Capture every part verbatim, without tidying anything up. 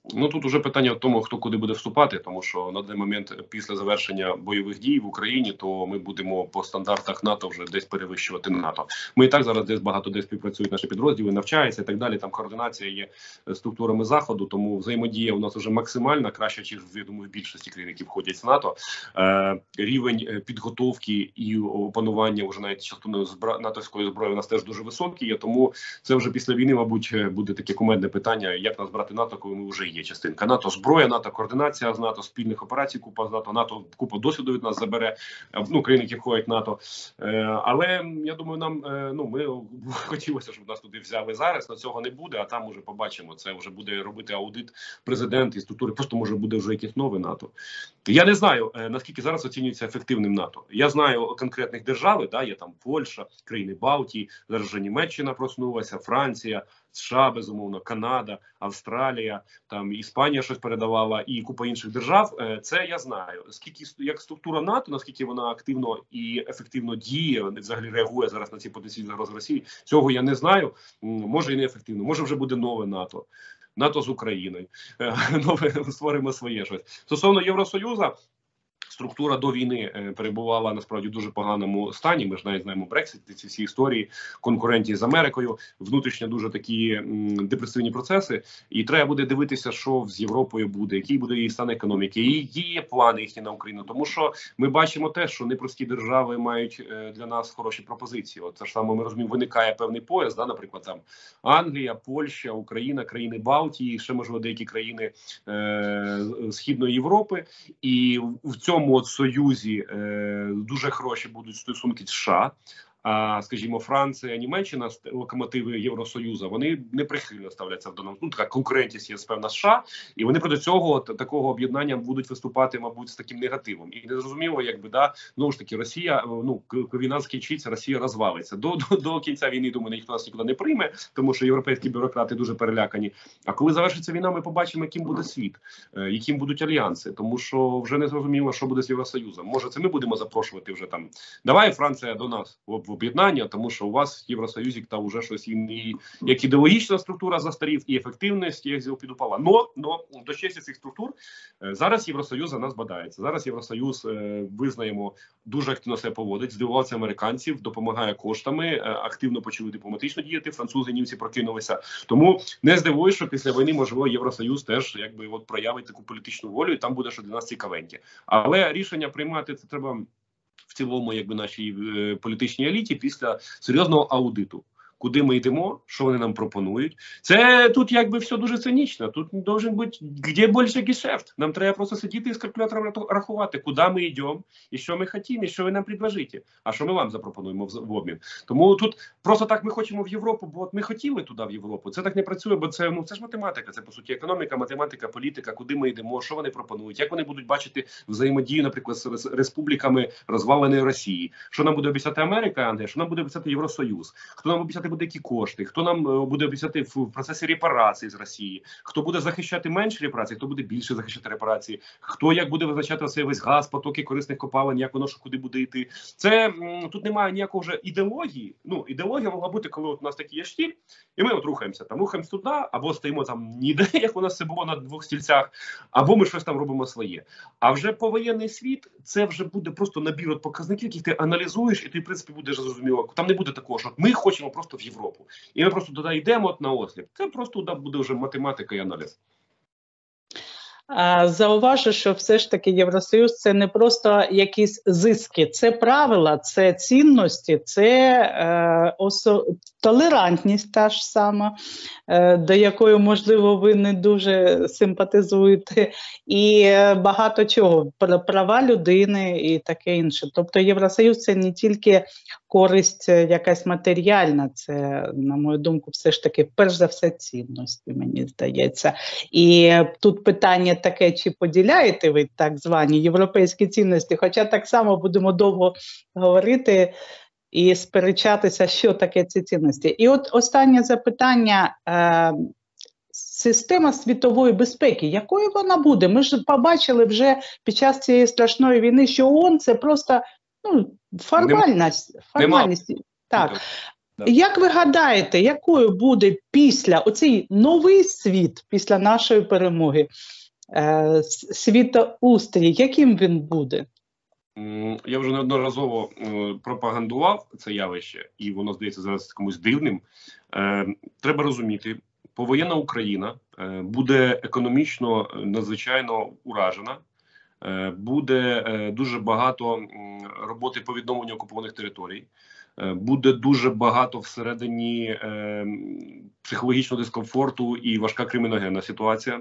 Ну, тут уже питання в тому, хто куди буде вступати, тому що на даний момент після завершення бойових дій в Україні, то ми будемо по стандартах НАТО вже десь перевищувати НАТО. Ми і так зараз десь багато де співпрацюють наші підрозділи, навчаються і так далі, там координація є структурами Заходу, тому взаємодія у нас вже максимальна, краще, ніж, я думаю, в більшості країн, які входять в НАТО. Е, рівень підготовки і опанування вже навіть частиною збро... натовської зброї у нас теж дуже високий є, тому це вже після війни, мабуть, буде таке кумедне питання, як нас брати НАТО, коли ми вже є частинка НАТО, зброя, НАТО, координація з НАТО, спільних операцій, купа з НАТО, НАТО купа досвіду від нас забере, ну, країни, які входять в НАТО. Е, але я думаю, нам, е, ну, ми хотілося, щоб нас туди взяли зараз, на цього не буде, а там уже побачимо, це вже буде робити аудит президент і структури, просто може буде вже якесь нове НАТО. Я не знаю, е, наскільки зараз оцінюється ефективним НАТО. Я знаю конкретних держав, да, є там Польща, країни Балтії, зараз вже Німеччина проснулася, Франція, США, безумовно, Канада, Австралія, там Іспанія щось передавала і купа інших держав. Це я знаю. Скільки як структура НАТО, наскільки вона активно і ефективно діє, взагалі реагує зараз на ці потенційні загрози Росії, цього я не знаю. Може і не ефективно. Може вже буде нове НАТО. НАТО з Україною. Нове створимо своє щось. Стосовно Євросоюзу, структура до війни е, перебувала насправді в дуже поганому стані. Ми ж навіть знаємо Брексит, ці всі історії, конкуренції з Америкою, внутрішньо дуже такі м, депресивні процеси. І треба буде дивитися, що з Європою буде, який буде її стан економіки, і які є плани їхні на Україну. Тому що ми бачимо те, що непрості держави мають е, для нас хороші пропозиції. От це ж саме, ми розуміємо, виникає певний пояс, да, наприклад, там Англія, Польща, Україна, країни Балтії, ще, можливо, деякі країни е, Східної Європи. І в цьому от союзі е, дуже хороші будуть стосунки з США. А, скажімо, Франція, Німеччина, локомотиви Євросоюзу, вони неприхильно ставляться в даному. Ну, така конкурентність є, певна, США, і вони проти цього, такого об'єднання будуть виступати, мабуть, з таким негативом. І не зрозуміло, якби, да, знову ж таки, Росія, ну, коли війна скінчиться, Росія розвалиться. До, до, до кінця війни, думаю, ніхто нас нікуди не прийме, тому що європейські бюрократи дуже перелякані. А коли завершиться війна, ми побачимо, яким буде світ, яким будуть альянси, тому що вже не зрозуміло, що буде з Євросоюзом. Може, це ми будемо запрошувати вже там, давай, Франція, до нас в об'єднання, тому що у вас в Євросоюзі та вже щось і, як ідеологічна структура застарів, і ефективність, як зі підупала. Но, но до честі цих структур зараз Євросоюз за нас бадається. Зараз Євросоюз, е, визнаємо, дуже активно себе поводить, здивувався американців, допомагає коштами, е, активно почали дипломатично діяти, французи, німці прокинулися. Тому не здивуюсь, що після війни, можливо, Євросоюз теж якби от проявить таку політичну волю, і там буде що для нас цікавеньке. Але рішення приймати це треба в цілому, якби, нашій е, політичній еліті після серйозного аудиту. Куди ми йдемо, що вони нам пропонують. Це тут якби все дуже цинічно. Тут должен бути, де більше гешефт. Нам треба просто сидіти і з калькулятором рахувати, куди ми йдемо, і що ми хочемо, і що ви нам предложите, а що ми вам запропонуємо в, в обмін. Тому тут просто так ми хочемо в Європу, бо от ми хотіли туди в Європу. Це так не працює, бо це, ну, це ж математика, це по суті економіка, математика, політика, куди ми йдемо, що вони пропонують, як вони будуть бачити взаємодію, наприклад, з республіками розваленої Росії. Що нам буде обіцяти Америка, Англія, що нам буде обіцяти Євросоюз, хто нам обіцяти буде які кошти, хто нам буде обіцяти в процесі репарацій з Росії, хто буде захищати менше репарацій, хто буде більше захищати репарації, хто як буде визначати цей весь газ, потоки корисних копалин, як воно що куди буде йти. Це м, тут немає ніякого вже ідеології. Ну, ідеологія могла бути, коли от у нас такий є штіль, і ми от рухаємося, там рухаємося туди, або стоїмо там ніде, як у нас це було на двох стільцях, або ми щось там робимо своє. А вже повоєнний світ, це вже буде просто набір от показників, яких ти аналізуєш, і ти, в принципі, будеш зрозуміло. Там не буде такого, що ми хочемо просто в Європу. І ми просто туди йдемо от на осліп. Це просто буде вже математика і аналіз. Зауважу, що все ж таки Євросоюз – це не просто якісь зиски, це правила, це цінності, це е, осо... толерантність та ж сама, е, до якої, можливо, ви не дуже симпатизуєте, і багато чого, права людини і таке інше. Тобто Євросоюз – це не тільки користь якась матеріальна, це, на мою думку, все ж таки, перш за все, цінності, мені здається. І тут питання таке, чи поділяєте ви так звані європейські цінності, хоча так само будемо довго говорити і сперечатися, що таке ці цінності. І от останнє запитання. Е, система світової безпеки, якою вона буде? Ми ж побачили вже під час цієї страшної війни, що ООН – це просто, ну, формальність. формальність. Так. Да. Як ви гадаєте, якою буде після оцей новий світ, після нашої перемоги, е, світоустрій, яким він буде? Я вже неодноразово е, пропагандував це явище, і воно здається зараз комусь дивним. Е, треба розуміти, повоєнна Україна е, буде економічно надзвичайно уражена. Е, буде е, дуже багато е, роботи по відновленню окупованих територій. Е, буде дуже багато всередині е, психологічного дискомфорту і важка криміногенна ситуація.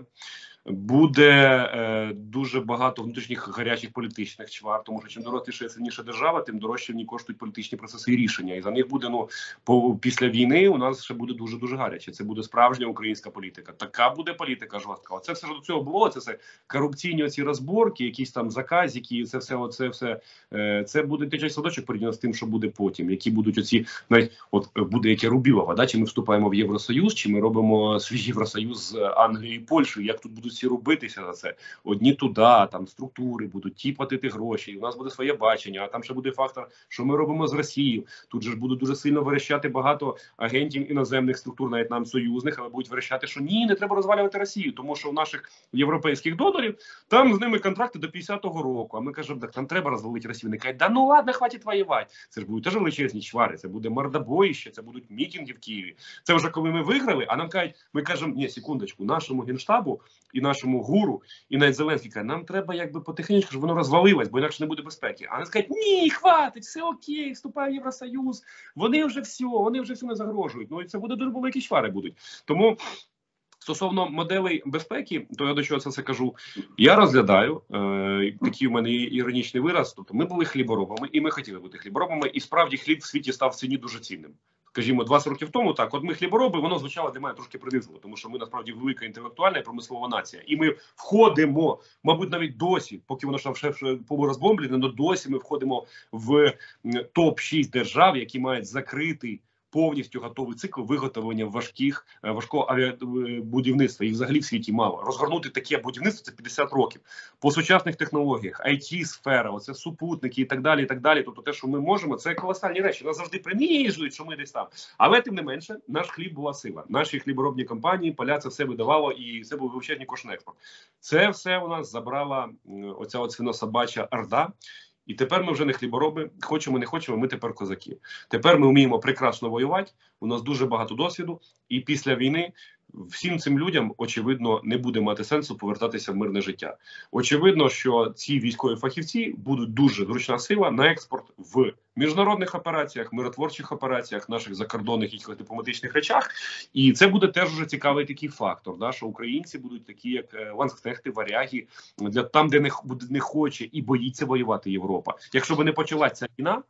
Буде е, дуже багато внутрішніх гарячих політичних чвар, тому що чим дорожче і сильніша держава, тим дорожче в ній коштують політичні процеси і рішення. І за них буде, ну, по, після війни у нас ще буде дуже-дуже гаряче. Це буде справжня українська політика. Така буде політика жорстка. Оце все, що до цього було, це все корупційні оці розборки, якісь там заказики, це все, оце все, е, це буде дитячий садочок порівняно з тим, що буде потім. Які будуть оці, навіть, от буде яке Рубілова, да, чи ми вступаємо в Євросоюз, чи ми робимо свій Євросоюз з Англією і Польщею, як тут будуть всі робитися за це. Одні туди, там структури будуть, ті платити гроші, і у нас буде своє бачення, а там ще буде фактор, що ми робимо з Росією. Тут же ж будуть дуже сильно верещати багато агентів іноземних структур, навіть нам союзних, але будуть верещати, що ні, не треба розвалювати Росію, тому що у наших європейських донорів там з ними контракти до п'ятдесятого року. А ми кажемо, так там треба розвалити Росію. Вони кажуть, да ну ладно, хватить воювати. Це ж будуть теж величезні чвари, це буде мордобоїще, це будуть мітинги в Києві. Це вже коли ми виграли, а нам кажуть, ми кажемо, ні, секундочку, нашому Генштабу і нашому ГУРу, і навіть Зеленський каже, нам треба якби потихеньку, щоб воно розвалилось, бо інакше не буде безпеки. А вони скажуть, ні, хватить, все окей, вступає в Євросоюз, вони вже все, вони вже все не загрожують. Ну і це буде дуже великі чвари будуть. Тому стосовно моделей безпеки, то я до чого це все кажу, я розглядаю, е, такий у мене іронічний вираз, тобто ми були хліборобами, і ми хотіли бути хліборобами, і справді хліб в світі став в ціні дуже цінним. Скажімо, двадцять років тому, так, от ми хлібороби, воно звучало для мене трошки принизливо, тому що ми насправді велика інтелектуальна і промислова нація. І ми входимо, мабуть, навіть досі, поки воно ще полурозбомблене, але досі ми входимо в топ шість держав, які мають закритий повністю готовий цикл виготовлення важких, важкого авіабудівництва. Їх взагалі в світі мало. Розгорнути таке будівництво – це п'ятдесят років. По сучасних технологіях, ай ті-сфера, оце супутники і так далі, і так далі. Тобто те, що ми можемо, це колосальні речі. Нас завжди принижують, що ми десь там. Але, тим не менше, наш хліб була сила. Наші хліборобні компанії, поля це все видавало, і це був величезний кошний експорт. Це все у нас забрала оця от свинособача орда. І тепер ми вже не хлібороби, хочемо, не хочемо, ми тепер козаки. Тепер ми вміємо прекрасно воювати, у нас дуже багато досвіду, і після війни всім цим людям, очевидно, не буде мати сенсу повертатися в мирне життя. Очевидно, що ці військові фахівці будуть дуже зручна сила на експорт в міжнародних операціях, миротворчих операціях, наших закордонних якихось дипломатичних речах. І це буде теж вже цікавий такий фактор, да, що українці будуть такі, як ланскнехти, варяги, для там, де не, не хоче і боїться воювати Європа. Якщо б не почалася ця війна,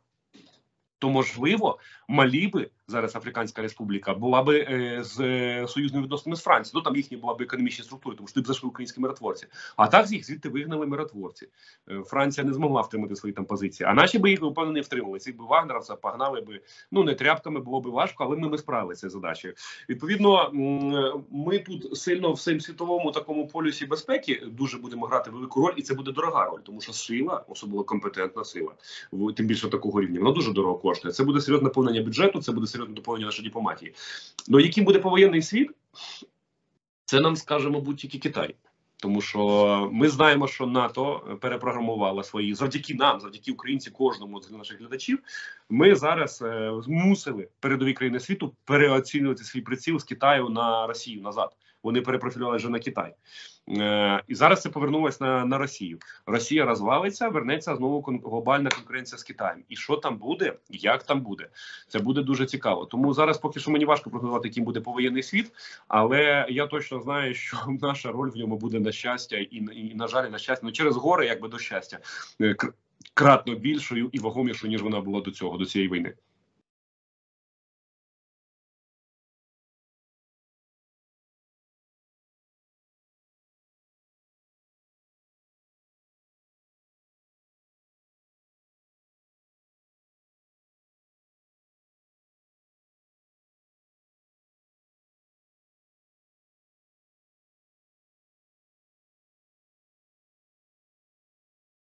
то, можливо, Малі би, зараз Африканська Республіка, була би е, з е, союзними відносинами з Францією. Ну, там їхні була б економічні структури, тому що тут зайшли українські миротворці. А так їх звідти вигнали миротворці. Е, Франція не змогла втримати свої там позиції. А наші би їх, впевнено, не втримали. Цих би вагнеровців погнали би, ну, не тряпками, було би важко, але ми, ми справилися з задачею. Відповідно, ми тут сильно в всім світовому такому полюсі безпеки дуже будемо грати велику роль, і це буде дорога роль, тому що сила, особливо компетентна сила, тим більше такого рівня, вона дуже дорого коштує. Це буде серйозне наповнення бюджету, це буде серйозне доповнення нашої дипломатії. Ну, яким буде повоєнний світ, це нам скаже, мабуть, тільки Китай. Тому що ми знаємо, що НАТО перепрограмувало свої, завдяки нам, завдяки українці, кожному з наших глядачів, ми зараз е, змусили передові країни світу переоцінювати свій приціл з Китаю на Росію назад. Вони перепрофілювали вже на Китай. Е, і зараз це повернулося на, на Росію. Росія розвалиться, вернеться знову кон глобальна конкуренція з Китаєм. І що там буде, як там буде, це буде дуже цікаво. Тому зараз поки що мені важко прогнозувати, яким буде повоєнний світ, але я точно знаю, що наша роль в ньому буде на щастя і, і на жаль, на щастя, ну через гори, якби до щастя, кратно більшою і вагомішою, ніж вона була до цього, до цієї війни.